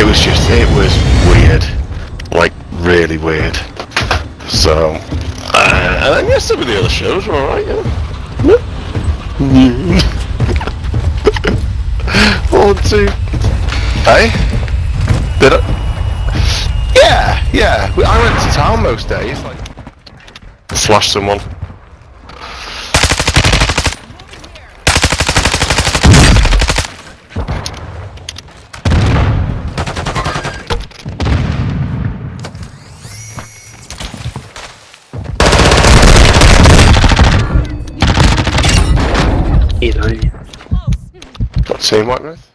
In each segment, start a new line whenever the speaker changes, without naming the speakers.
it was weird, like really weird. So, and then yeah, some of the other shows were alright, yeah. 1, 2. Hey? Did I? Yeah. I went to town most days, like slash someone. Got team white with?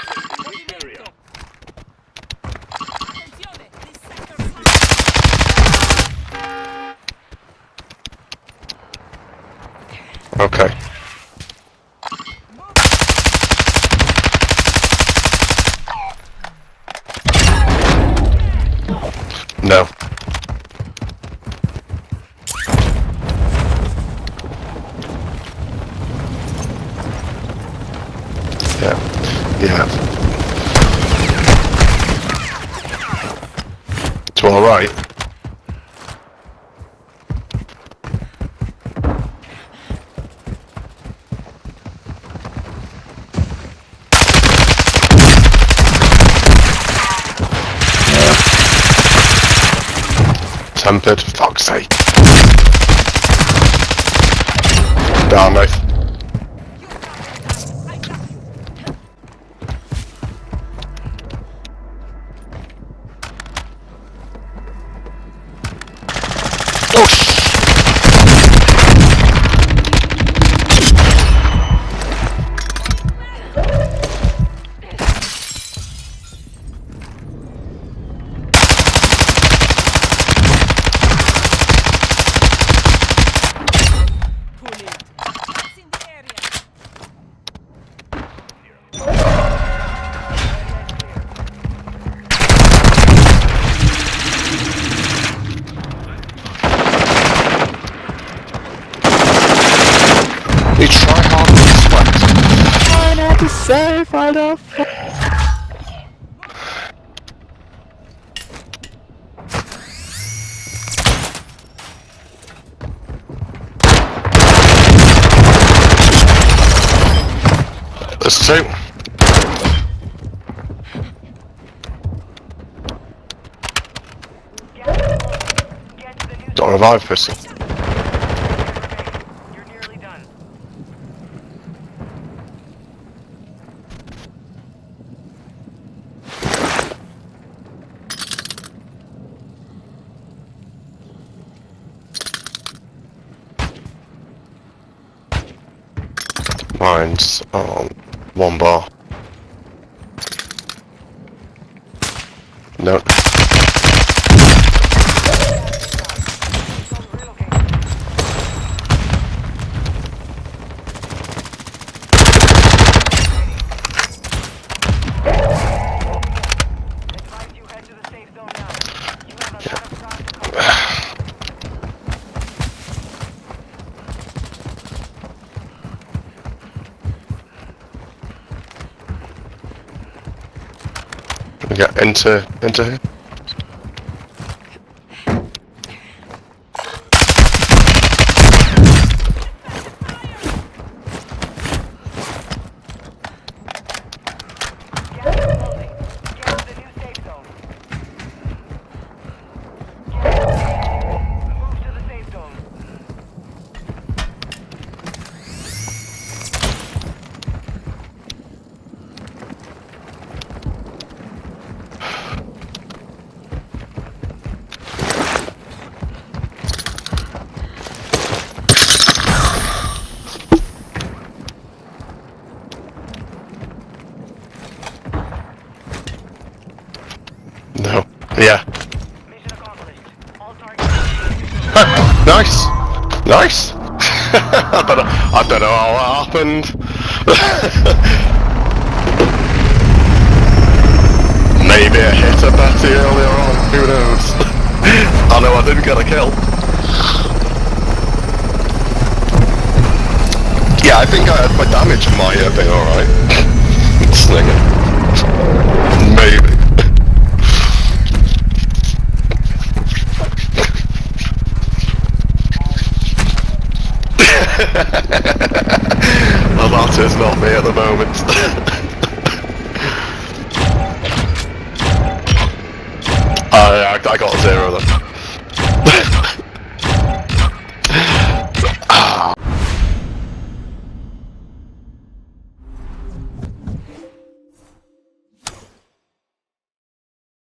Okay. No. Yeah. It's all right. Tempered, for fuck's sake. Down, knife. You try hard to sweat. I had to save right off. There's 2. Don't revive pistol. Mine's on 1 bar. No. Yeah, into here. No. Yeah. Nice. Nice. I don't know how that happened. Maybe I hit a Betty earlier on. Who knows? I know I didn't get a kill. Yeah, I think I had my damage in my being alright. Slinger. Maybe. It's not me at the moment. I got a 0 then.